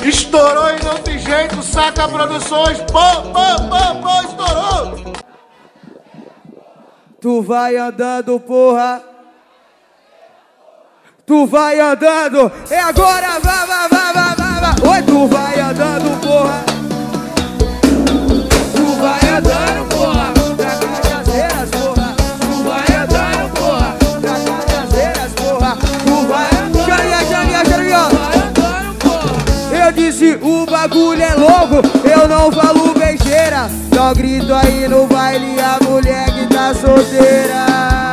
Estourou e não tem jeito, Saca Produções, pô, estourou! Tu vai andando, porra. Tu vai andando, é agora, vai. Oi, tu vai andando, porra. Tu vai andando, porra. Pra Cajazeiras, porra. Tu vai andando, porra. Pra Cajazeiras, porra. Tu vai andando. Xaria. Eu disse, o bagulho é louco, eu não falo besteira. Só grito aí no baile a mulher que tá solteira.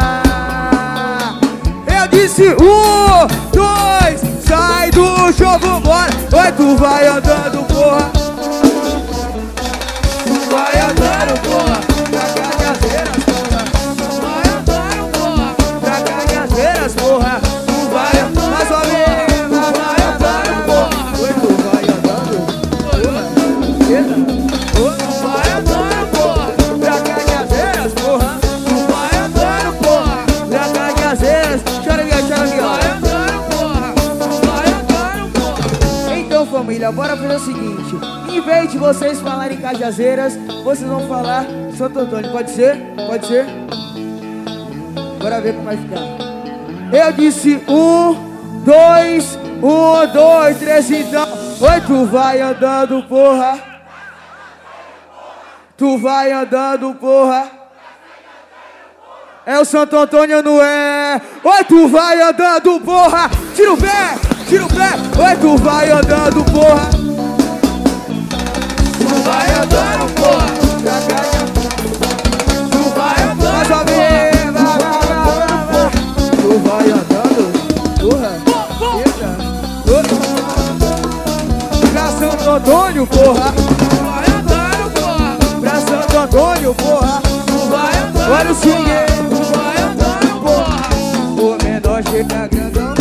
Eu disse, 1, 2, sai do show, vambora. Oi, tu vai andando, porra. Tu vai andando, porra. Pra Cajazeiras, porra. Tu vai andando, porra. Pra Cajazeiras, porra. Tu vai andando, mais uma vez. Tu vai andando, porra. Oi, tu vai andando, porra. Tu vai andando, porra. Pra Cajazeiras, porra. Tu vai andando, porra. Pra Cajazeiras. Chora, vai andando, porra. Vai andando, porra. Então, família, bora fazer o seguinte. Em vez de vocês falarem Cajazeiras, vocês vão falar Santo Antônio. Pode ser? Pode ser? Bora ver como vai ficar. Eu disse 1, 2, 1, 2, 3, então. Oi, tu vai andando, porra. Tu vai andando, porra. É o Santo Antônio, não é? Oi, tu vai andando, porra. Tira o pé, tira o pé. Oi, tu vai andando, porra. Tu vai andando, porra. Tu vai andando, mais uma vez. Vai. Tu vai andando, porra. Eita. Pra Santo Antônio, porra. Tu vai andando, porra. Pra Santo Antônio, porra. Tu vai andando. Olha o swing. Tu vai andando, porra. O menor chega grandão.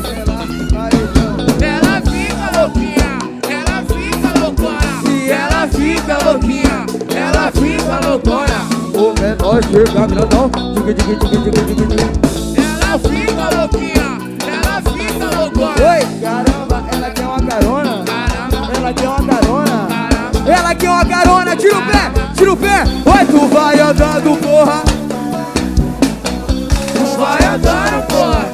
Ela fica louquinha, ela fica loucona. E ela fica louquinha, ela fica loucona. O menor chega grandão. Ela fica louquinha, ela fica loucona. Oi, caramba, ela quer uma carona. Caramba, Ela quer uma carona. caramba. Ela quer uma carona, tira o pé, tira o pé. Oi, tu vai andando, porra. Tu vai andando, porra.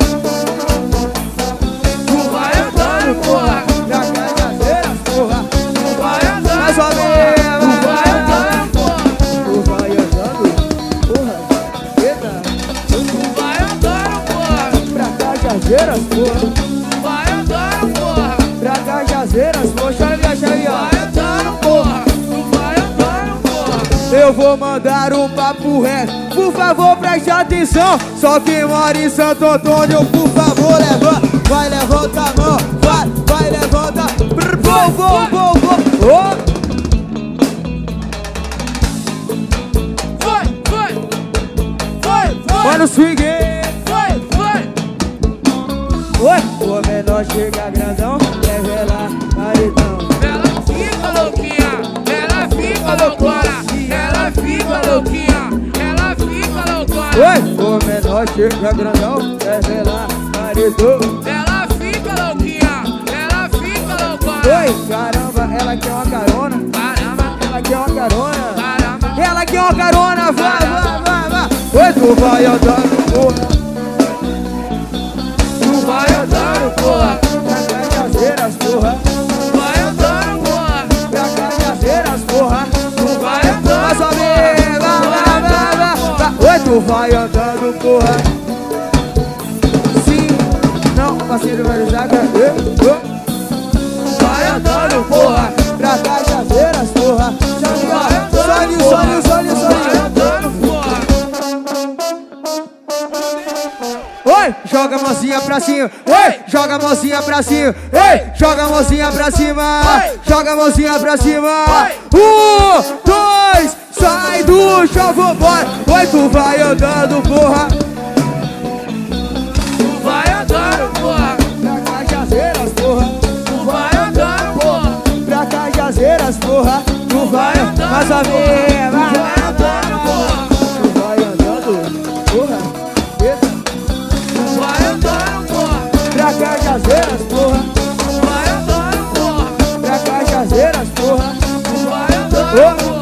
Tu vai andando, porra. Pra Cajazeiras, porra. Tu vai andando, Mais uma porra. vez. Tu vai andando, porra. Tu vai andando, porra. Eita. Tu vai andando, porra. Pra Cajazeiras, porra. Tu vai andando, porra. Pra Cajazeiras, porra. Xaria. Vai andando, porra. Tu vai andando, porra. Eu vou mandar um papo reto. Por favor, preste atenção. Só quem mora em Santo Antônio, por favor, levanta. Vai, levanta a mão. Vai, levanta. Vou. Foi. Olha o swing. Foi. Oi, o menor chega grandão. Revela, caridão. Ela fica louquinha, ela fica loucona. Ela fica louquinha, ela fica loucona. Oi, o menor chega grandão. Revela, caridão. Ela fica louquinha, ela fica loucona. Oi, caramba, ela quer uma carona. Caramba, Ela quer uma carona. caramba. Ela quer uma carona, vai. Oi, tu vai andando, porra. Tu vai andando, porra. Pra Cajazeiras, porra. Tu vai andando, porra. Pra Cajazeiras, porra. Tu vai andando, Mais uma vez, vai. Oi, tu vai andando, porra. Sim, não, parceiro, vai usar. vai andando, porra. Pra Cajazeiras, porra. Solinho. Vai andando, porra. Oi, joga a mãozinha pra cima. Oi, joga a mãozinha pra cima. Oi, joga a mãozinha pra cima. Joga a mãozinha pra cima. 1, 2, sai do chão, vambora. Oi, tu vai andando, porra. Tu vai andando, porra. Pra Cajazeiras, porra. Tu vai andando, porra. Pra Cajazeiras, porra. Tu vai andando, mais uma vez. vai andando, porra. Tu vai andando, porra. Eita. Tu vai andando, porra. Pra Cajazeiras, porra. Tu vai andando, porra. Pra Cajazeiras, porra. Tu vai andando, porra.